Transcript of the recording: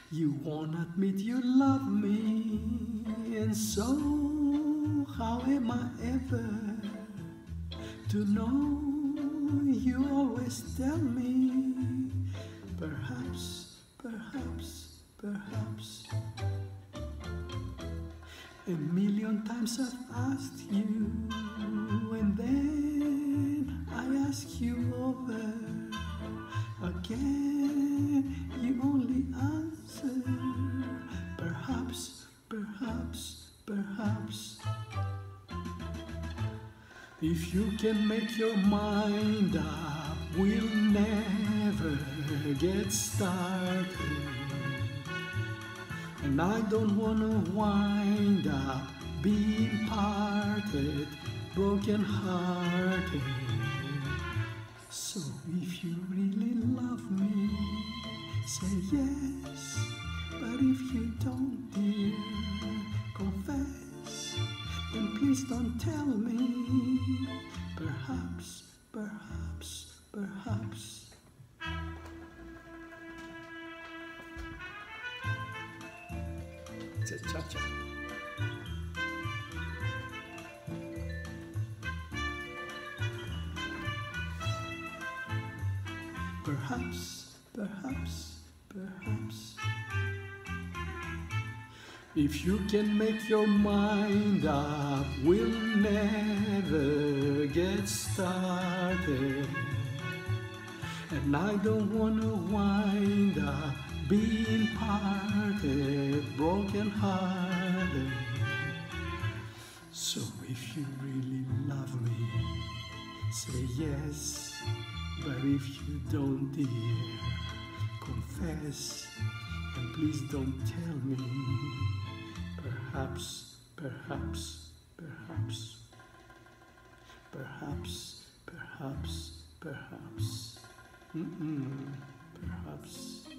You won't admit you love me, and so how am I ever to know? You always tell me, perhaps, perhaps, perhaps. A million times I've asked you, and then I ask you over again. You only answer, perhaps, perhaps, perhaps. If you can make your mind up, we'll never get started. And I don't wanna wind up being parted, broken hearted. So if you really love me, say yes. But if you don't, dear, confess. Then please don't tell me, perhaps, perhaps, perhaps. It's a cha-cha. Perhaps, perhaps, perhaps. If you can make your mind up, we'll never get started. And I don't wanna wind up being parted, broken hearted. So if you really love me, say yes. But if you don't, dear, confess. And please don't tell me, perhaps, perhaps, perhaps, perhaps, perhaps, perhaps, perhaps.